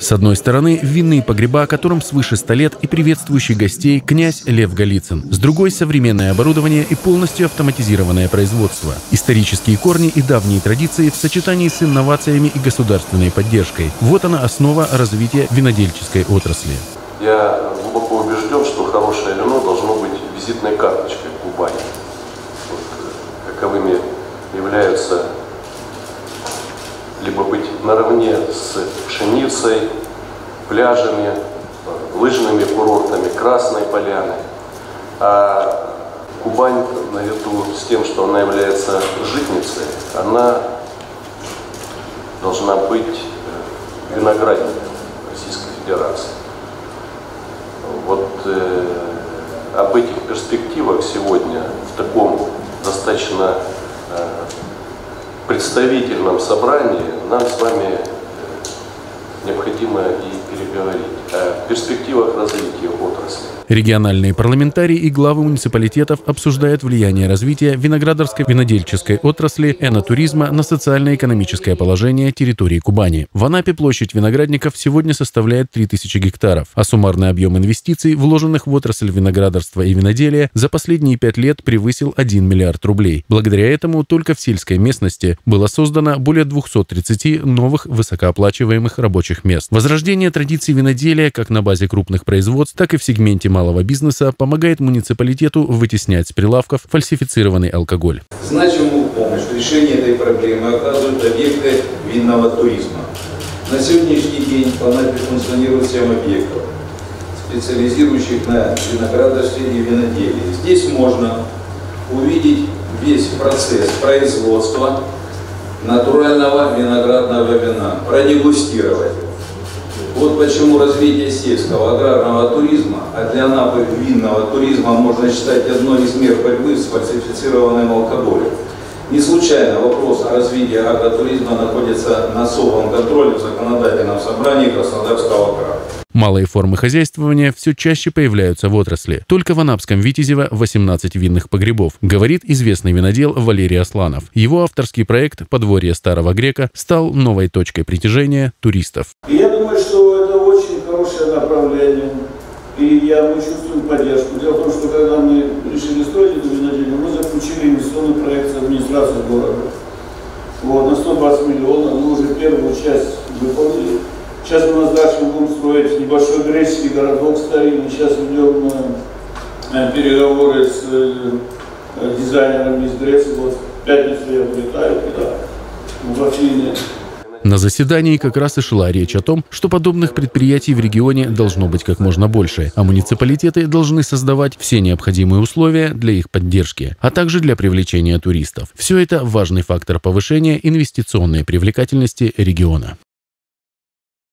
С одной стороны, винные погреба, которым свыше 100 лет, и приветствующий гостей князь Лев Голицын. С другой — современное оборудование и полностью автоматизированное производство. Исторические корни и давние традиции в сочетании с инновациями и государственной поддержкой. Вот она основа развития винодельческой отрасли. Я глубоко убежден, что хорошее вино должно быть визитной карточкой Кубани. Каковыми являются либо быть наравне с пшеницей, пляжами, лыжными курортами, Красной Поляной. А Кубань, наряду с тем, что она является житницей, она должна быть виноградником Российской Федерации. Вот об этих перспективах сегодня в таком достаточно представительном собрании нам с вами необходимо и переговорить о перспективах развития отрасли. Региональные парламентарии и главы муниципалитетов обсуждают влияние развития виноградарской винодельческой отрасли, энотуризма на социально-экономическое положение территории Кубани. В Анапе площадь виноградников сегодня составляет 3000 гектаров, а суммарный объем инвестиций, вложенных в отрасль виноградарства и виноделия, за последние 5 лет превысил 1 миллиард рублей. Благодаря этому только в сельской местности было создано более 230 новых высокооплачиваемых рабочих мест. Возрождение традиций виноделия как на базе крупных производств, так и в сегменте малого бизнеса помогает муниципалитету вытеснять с прилавков фальсифицированный алкоголь. Значимую помощь в решении этой проблемы оказывают объекты винного туризма. На сегодняшний день в Анапе функционирует 7 объектов, специализирующих на виноградарстве и виноделии. Здесь можно увидеть весь процесс производства натурального виноградного вина, продегустировать. Вот почему развитие сельского аграрного туризма, а для Анапы винного туризма можно считать одной из мер борьбы с фальсифицированным алкоголем. Не случайно вопрос о развитии агротуризма находится на особом контроле в законодательном собрании Краснодарского края. Малые формы хозяйствования все чаще появляются в отрасли. Только в Анапском Витязево 18 винных погребов, говорит известный винодел Валерий Асланов. Его авторский проект «Подворье старого грека» стал новой точкой притяжения туристов. Я думаю, что это очень хорошее направление, и мы чувствуем поддержку. Дело в том, что когда мы решили строить эту виноделие, мы заключили инвестиционный проект с администрацией города. Вот, на 120 миллионов, мы уже первую часть выполнили. Сейчас у нас дальше будем строить небольшой греческий городок старинный. Сейчас ведем переговоры с дизайнерами из Греции. Вот в пятницу я улетаю туда, в Афины. На заседании как раз и шла речь о том, что подобных предприятий в регионе должно быть как можно больше, а муниципалитеты должны создавать все необходимые условия для их поддержки, а также для привлечения туристов. Все это важный фактор повышения инвестиционной привлекательности региона.